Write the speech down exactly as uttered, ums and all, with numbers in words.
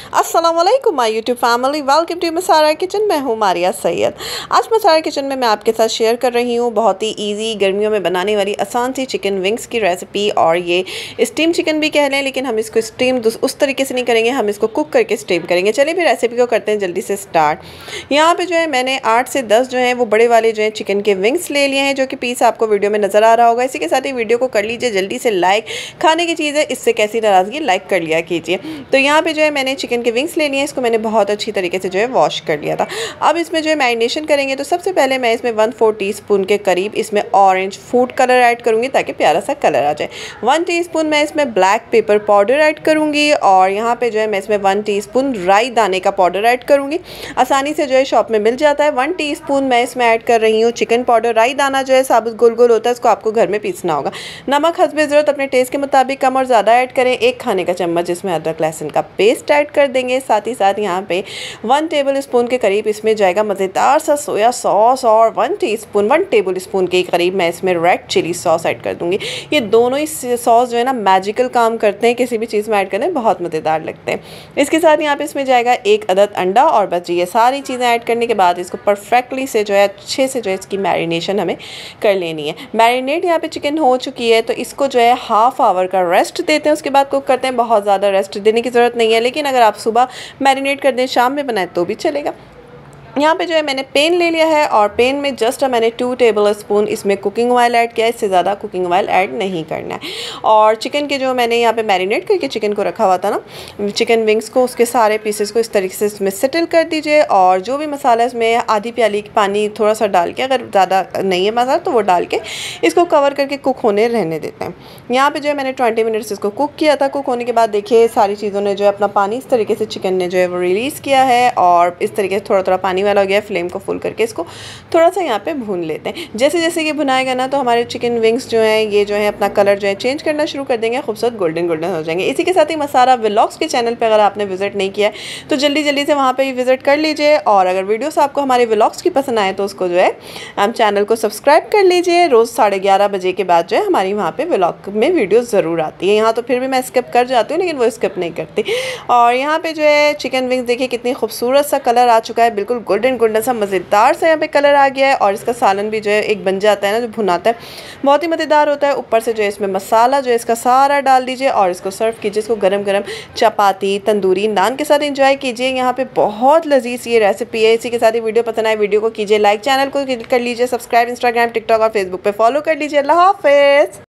अस्सलाम वालेकुम my YouTube family, welcome to मसारा किचन। मैं हूँ मारिया सैयद। आज मसारा किचन में मैं आपके साथ शेयर कर रही हूँ बहुत ही इजी गर्मियों में बनाने वाली आसान सी चिकन विंग्स की रेसिपी। और ये स्टीम चिकन भी कह लें, लेकिन हम इसको स्टीम उस तरीके से नहीं करेंगे, हम इसको कुक करके स्टीम करेंगे। चलिए फिर रेसिपी को करते हैं जल्दी से स्टार्ट। यहाँ पर जो है मैंने आठ से दस जो है वो बड़े वाले जो है चिकन के विंग्स ले लिए हैं, जो कि पीस आपको वीडियो में नज़र आ रहा होगा। इसी के साथ ही वीडियो को कर लीजिए जल्दी से लाइक। खाने की चीज़ है, इससे कैसी नाराज़गी, लाइक कर लिया कीजिए। तो यहाँ पे जो है मैंने चिकन के विंग्स ले लिए, इसको मैंने बहुत अच्छी तरीके से जो है वॉश कर लिया था। अब इसमें जो है मैरिनेशन करेंगे, तो सबसे पहले मैं इसमें वन फोर टीस्पून के करीब इसमें ऑरेंज फूड कलर ऐड करूँगी ताकि प्यारा सा कलर आ जाए। वन टीस्पून मैं इसमें ब्लैक पेपर पाउडर ऐड करूँगी, और यहाँ पे जो है मैं इसमें वन टीस्पून राई दाने का पाउडर ऐड करूँगी। आसानी से जो है शॉप में मिल जाता है। वन टीस्पून मैं इसमें ऐड कर रही हूँ चिकन पाउडर। राई दाना जो है साबुत गोल गोल होता है, इसको आपको घर में पीसना होगा। नमक हस्बे ज़रूरत अपने टेस्ट के मुताबिक कम और ज़्यादा ऐड करें। एक खाने का चम्मच इसमें अदरक लहसुन का पेस्ट ऐड कर देंगे। साथ ही साथ यहाँ पे वन टेबल स्पून के करीब इसमें जाएगा मज़ेदार सा सोया सॉस, और one teaspoon one tablespoon के करीब मैं इसमें रेड चिली सॉस ऐड कर दूँगी। ये दोनों ही सॉस जो है ना मैजिकल काम करते हैं, किसी भी चीज़ में ऐड करने बहुत मज़ेदार लगते हैं। इसके साथ यहाँ पे इसमें जाएगा एक अदद अंडा, और बस ये सारी चीज़ें ऐड करने के बाद इसको परफेक्टली से जो है अच्छे से जो है इसकी मैरिनेशन हमें कर लेनी है। मैरिनेट यहाँ पे चिकन हो चुकी है, तो इसको जो है हाफ आवर का रेस्ट देते हैं, उसके बाद कुक करते हैं। बहुत ज़्यादा रेस्ट देने की ज़रूरत नहीं है, लेकिन अगर आप सुबह मैरिनेट कर दें, शाम में बनाए तो भी चलेगा। यहाँ पे जो है मैंने पेन ले लिया है, और पेन में जस्ट मैंने टू टेबल स्पून इसमें कुकिंग ऑयल ऐड किया है। इससे ज़्यादा कुकिंग ऑयल ऐड नहीं करना है। और चिकन के जो मैंने यहाँ पे मैरिनेट करके चिकन को रखा हुआ था ना, चिकन विंग्स को, उसके सारे पीसेस को इस तरीके से इसमें सेटल कर दीजिए। और जो भी मसाला इसमें आधी प्याली पानी थोड़ा सा डाल के, अगर ज़्यादा नहीं है मसाला तो वो डाल के इसको कवर करके कुक होने रहने देते हैं। यहाँ पर जो है मैंने ट्वेंटी मिनट्स इसको कुक किया था। कुक होने के बाद देखिए सारी चीज़ों ने जो है अपना पानी इस तरीके से चिकन ने जो है वो रिलीज़ किया है, और इस तरीके से थोड़ा थोड़ा पानी वाला हो गया। फ्लेम को फुल करके इसको थोड़ा सा यहाँ पे भून लेते हैं। जैसे जैसे ये भुनाएगा ना, तो हमारे चिकन विंग्स जो हैं ये जो है अपना कलर जो है चेंज करना शुरू कर देंगे, खूबसूरत गोल्डन गोल्डन हो जाएंगे। इसी के साथ ही मसारा व्लॉग्स के चैनल पे अगर आपने विजिट नहीं किया है तो जल्दी जल्दी से वहाँ पे ही विजिट कर लीजिए। और अगर वीडियोस आपको हमारे व्लॉग्स की पसंद आए तो उसको जो है हम चैनल को सब्सक्राइब कर लीजिए। रोज़ साढ़े ग्यारह बजे के बाद जो है हमारी वहाँ पर व्लॉग में वीडियो ज़रूर आती है। यहाँ तो फिर भी मैं स्किप कर जाती हूँ, लेकिन वो स्किप नहीं करती। और यहाँ पर जो है चिकन विंग्स देखिए कितनी खूबसूरत सा कलर आ चुका है, बिल्कुल गोल्डन गोल्डन सा मज़ेदार सा यहाँ पे कलर आ गया है। और इसका सालन भी जो है एक बन जाता है ना, जो भुनाता है, बहुत ही मज़ेदार होता है। ऊपर से जो है इसमें मसाला जो है इसका सारा डाल दीजिए, और इसको सर्व कीजिए। इसको गरम गरम चपाती, तंदूरी, नान के साथ एंजॉय कीजिए। यहाँ पे बहुत लजीज ये रेसिपी है। इसी के साथ ही वीडियो पसंद आए वीडियो को कीजिए लाइक, चैनल को कर लीजिए सब्सक्राइब, इंस्टाग्राम, टिकटॉक और फेसबुक पे फॉलो कर लीजिए। अल्लाह हाफ़िज़।